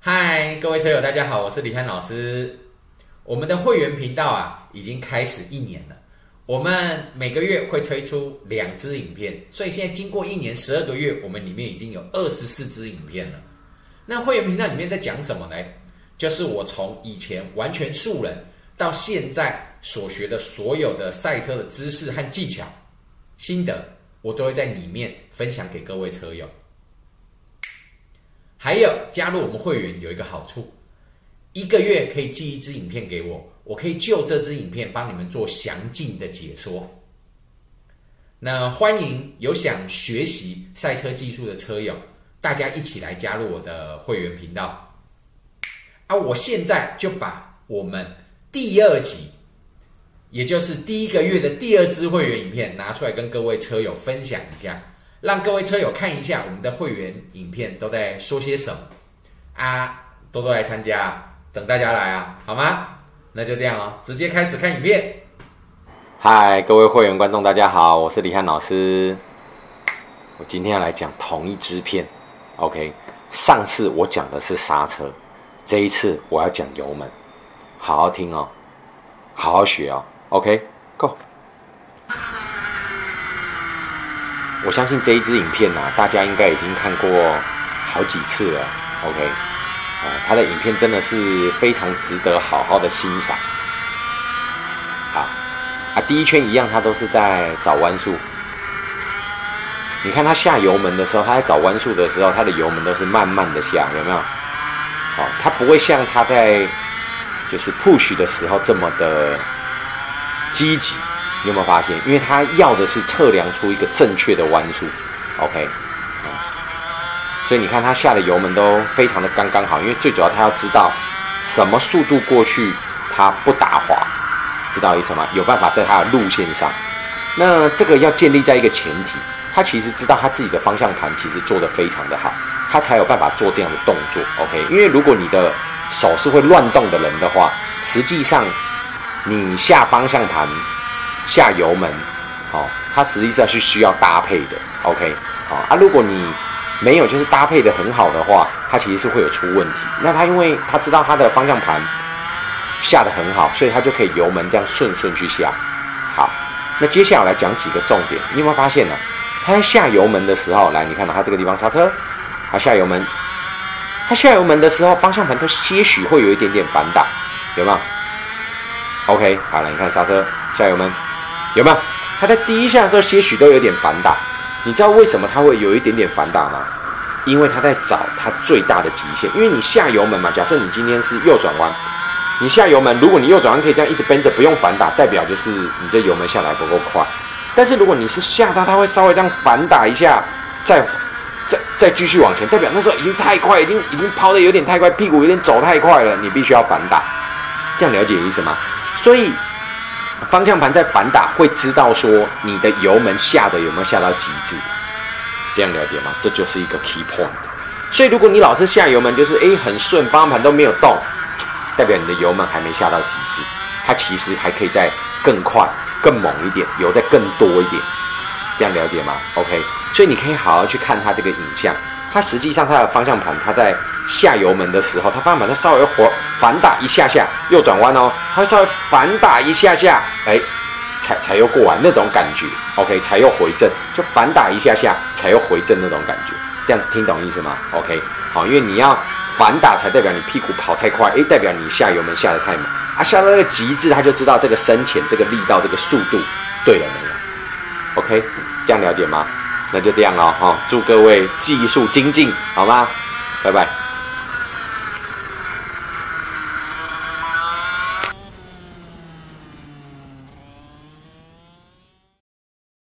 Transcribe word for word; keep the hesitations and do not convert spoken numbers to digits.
嗨，各位车友，大家好，我是李翰老师。我们的会员频道啊，已经开始一年了。我们每个月会推出两支影片，所以现在经过一年十二个月，我们里面已经有二十四支影片了。那会员频道里面在讲什么呢？就是我从以前完全素人到现在所学的所有的赛车的知识和技巧、心得，我都会在里面分享给各位车友。还有加入我们会员有一个好处，一个月可以寄一支影片给我，我可以就这支影片帮你们做详尽的解说。那欢迎有想学习赛车技术的车友，大家一起来加入我的会员频道。啊，我现在就把我们第二集，也就是第一个月的第二支会员影片拿出来跟各位车友分享一下。让各位车友看一下我们的会员影片都在说些什么啊，多多来参加，等大家来啊，好吗？那就这样哦，直接开始看影片。嗨，各位会员观众，大家好，我是李翰老师。我今天要来讲同一支片 ，OK？ 上次我讲的是刹车，这一次我要讲油门，好好听哦，好好学哦 ，OK？Go。我相信这一支影片啊，大家应该已经看过好几次了 ，OK？ 啊，它的影片真的是非常值得好好的欣赏。好，啊，第一圈一样，它都是在找弯速。你看它下油门的时候，它在找弯速的时候，它的油门都是慢慢的下，有没有？好，它不会像它在就是 push 的时候这么的积极。你有没有发现？因为他要的是测量出一个正确的弯速 ，OK， 嗯，所以你看他下的油门都非常的刚刚好，因为最主要他要知道什么速度过去他不打滑，知道意思吗？有办法在他的路线上。那这个要建立在一个前提，他其实知道他自己的方向盘其实做得非常的好，他才有办法做这样的动作 ，OK。因为如果你的手是会乱动的人的话，实际上你下方向盘。下油门，哦，它实际上是需要搭配的 ，OK， 好、哦、啊。如果你没有就是搭配的很好的话，它其实是会有出问题。那它因为它知道它的方向盘下得很好，所以它就可以油门这样顺顺去下。好，那接下来来讲几个重点。你有没有发现呢、啊？它在下油门的时候，来，你看到它这个地方刹车，它下油门，它下油门的时候，方向盘都些许会有一点点反打，有没有 ？OK， 好了，你看刹车，下油门。有没有？他在第一下的时候些许都有点反打，你知道为什么他会有一点点反打吗？因为他在找他最大的极限。因为你下油门嘛，假设你今天是右转弯，你下油门，如果你右转弯可以这样一直奔着不用反打，代表就是你这油门下来不够快。但是如果你是下到他会稍微这样反打一下，再再再继续往前，代表那时候已经太快，已经已经抛的有点太快，屁股有点走太快了，你必须要反打。这样了解意思吗？所以。方向盘在反打会知道说你的油门下的有没有下到极致，这样了解吗？这就是一个 key point。所以如果你老是下油门就是诶很顺，方向盘都没有动，代表你的油门还没下到极致，它其实还可以再更快、更猛一点，油再更多一点，这样了解吗 ？OK， 所以你可以好好去看它这个影像，它实际上它的方向盘，它在下油门的时候，它方向盘它稍微反打一下下，右转弯哦，它稍微反打一下下，哎，才才又过完那种感觉 ，OK， 才又回正，就反打一下下，才又回正那种感觉，这样听懂意思吗 ？OK， 好，因为你要反打才代表你屁股跑太快，哎，代表你下油门下得太猛啊，下到那个极致，他就知道这个深浅、这个力道、这个速度对了没有 ？OK， 这样了解吗？那就这样咯，哈，祝各位技术精进，好吗？拜拜。